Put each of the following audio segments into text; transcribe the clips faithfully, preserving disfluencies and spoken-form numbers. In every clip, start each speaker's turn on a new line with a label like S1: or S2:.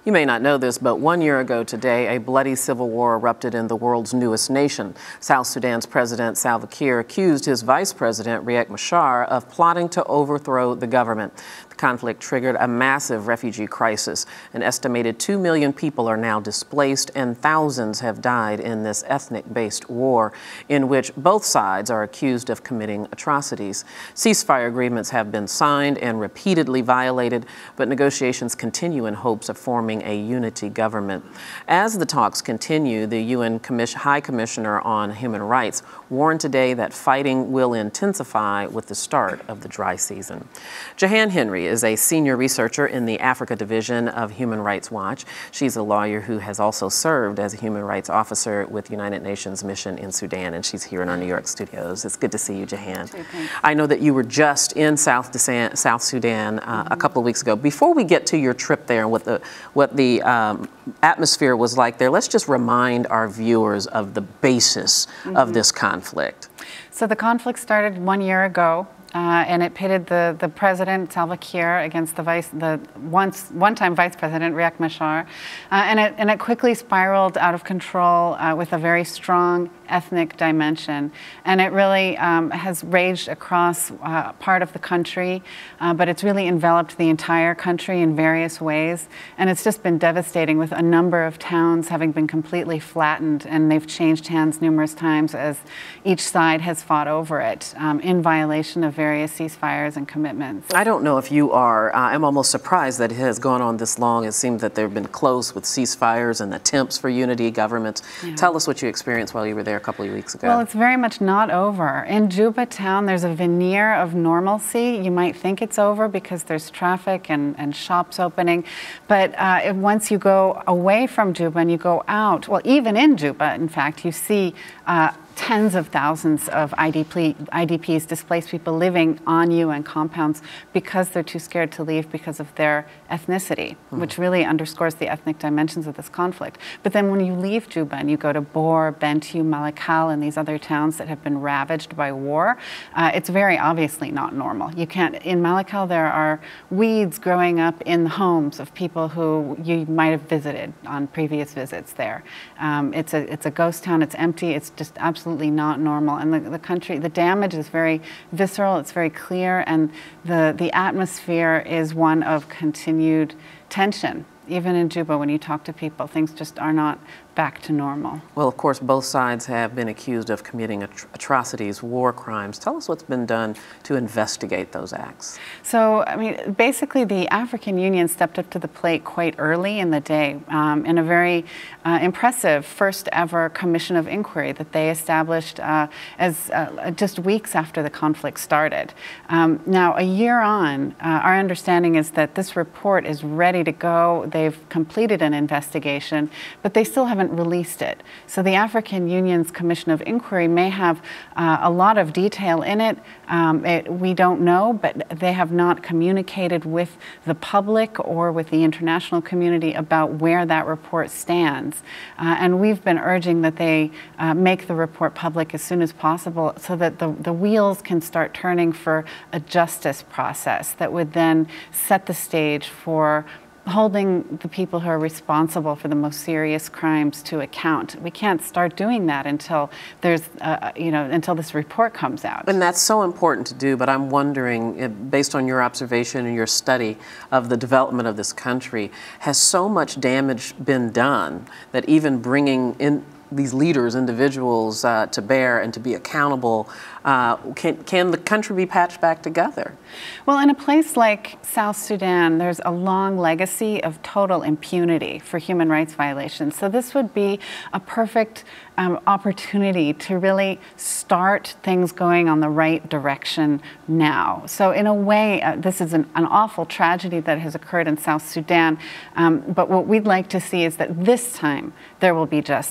S1: You may not know this, but one year ago today, a bloody civil war erupted in the world's newest nation. South Sudan's President Salva Kiir accused his vice president, Riek Machar, of plotting to overthrow the government. The conflict triggered a massive refugee crisis. An estimated two million people are now displaced, and thousands have died in this ethnic-based war, in which both sides are accused of committing atrocities. Ceasefire agreements have been signed and repeatedly violated, but negotiations continue in hopes of forming a unity government. As the talks continue, the U N Commission, High Commissioner on Human Rights warned today that fighting will intensify with the start of the dry season. Jahan Henry is a senior researcher in the Africa Division of Human Rights Watch. She's a lawyer who has also served as a human rights officer with the United Nations mission in Sudan, and she's here in our New York studios. It's good to see you, Jahan. I know that you were just in South, South Sudan uh, mm-hmm. a couple of weeks ago. Before we get to your trip there and what the, what the um, atmosphere was like there, let's just remind our viewers of the basis mm-hmm. of this conflict.
S2: So the conflict started one year ago. Uh, and it pitted the, the president, Salva Kiir, against the vice, the once, one-time vice president, Riek Machar. Uh, and, it, and it quickly spiraled out of control uh, with a very strong ethnic dimension. And it really um, has raged across uh, part of the country, uh, but it's really enveloped the entire country in various ways. And it's just been devastating, with a number of towns having been completely flattened, and they've changed hands numerous times as each side has fought over it um, in violation of various ceasefires and commitments.
S1: I don't know if you are. Uh, I'm almost surprised that it has gone on this long. It seems that they've been close with ceasefires and attempts for unity governments. Yeah. Tell us what you experienced while you were there a couple of weeks ago.
S2: Well, it's very much not over. In Juba town, there's a veneer of normalcy. You might think it's over because there's traffic and, and shops opening. But uh, if once you go away from Juba and you go out, well, even in Juba, in fact, you see uh, tens of thousands of I D P, I D Ps, displaced people, living on U N compounds because they're too scared to leave because of their ethnicity, mm-hmm. which really underscores the ethnic dimensions of this conflict. But then when you leave Juba and you go to Bor, Bentiu, Malakal, and these other towns that have been ravaged by war, uh, it's very obviously not normal. You can't, in Malakal there are weeds growing up in the homes of people who you might have visited on previous visits there. Um, it's a, it's a ghost town, it's empty, it's just absolutely Absolutely not normal, and the, the country, the damage is very visceral, it's very clear, and the, the atmosphere is one of continued tension. Even in Juba, when you talk to people, things just are not back to normal.
S1: Well, of course, both sides have been accused of committing atro atrocities, war crimes. Tell us what's been done to investigate those acts.
S2: So, I mean, basically the African Union stepped up to the plate quite early in the day um, in a very uh, impressive first ever commission of inquiry that they established uh, as uh, just weeks after the conflict started. Um, now, a year on, uh, our understanding is that this report is ready to go. They've completed an investigation, but they still haven't released it. So the African Union's Commission of Inquiry may have uh, a lot of detail in it. Um, it. We don't know, but they have not communicated with the public or with the international community about where that report stands. Uh, and we've been urging that they uh, make the report public as soon as possible so that the, the wheels can start turning for a justice process that would then set the stage for holding the people who are responsible for the most serious crimes to account. We can't start doing that until there's, uh, you know, until this report comes out.
S1: And that's so important to do, but I'm wondering, based on your observation and your study of the development of this country, has so much damage been done that even bringing in these leaders, individuals uh, to bear and to be accountable, uh, can, can the country be patched back together?
S2: Well, in a place like South Sudan, there's a long legacy of total impunity for human rights violations. So this would be a perfect um, opportunity to really start things going on the right direction now. So in a way, uh, this is an, an awful tragedy that has occurred in South Sudan, um, but what we'd like to see is that this time there will be justice, and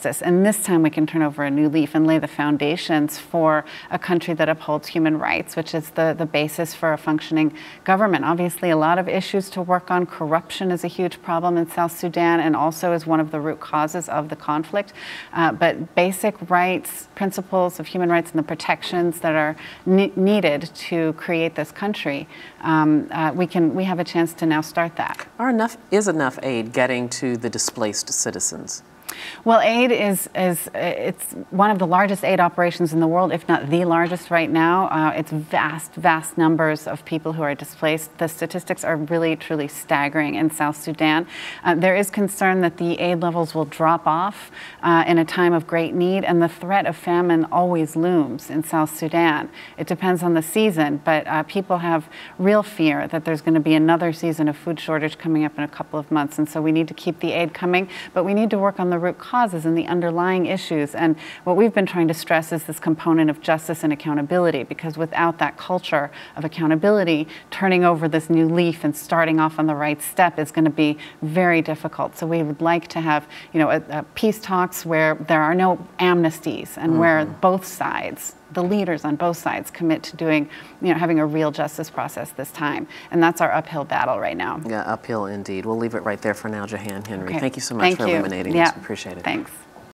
S2: this time we can turn over a new leaf and lay the foundations for a country that upholds human rights, which is the, the basis for a functioning government. Obviously, a lot of issues to work on. Corruption is a huge problem in South Sudan and also is one of the root causes of the conflict. Uh, but basic rights, principles of human rights and the protections that are ne needed to create this country, um, uh, we can we have a chance to now start that.
S1: Are enough, is enough aid getting to the displaced citizens?
S2: Well, aid is, is it's one of the largest aid operations in the world, if not the largest right now. Uh, it's vast, vast numbers of people who are displaced. The statistics are really, truly staggering in South Sudan. Uh, there is concern that the aid levels will drop off uh, in a time of great need, and the threat of famine always looms in South Sudan. It depends on the season, but uh, people have real fear that there's going to be another season of food shortage coming up in a couple of months, and so we need to keep the aid coming, but we need to work on the root causes and the underlying issues. And what we've been trying to stress is this component of justice and accountability, because without that culture of accountability, turning over this new leaf and starting off on the right step is going to be very difficult. So we would like to have, you know, a, a peace talks where there are no amnesties and mm-hmm. where both sides, the leaders on both sides, commit to doing, you know, having a real justice process this time. And that's our uphill battle right now.
S1: Yeah, uphill indeed. We'll leave it right there for now, Jahan Henry.
S2: Okay.
S1: Thank you so much
S2: Thank
S1: for
S2: you.
S1: illuminating
S2: yeah.
S1: this. Appreciate it.
S2: Thanks.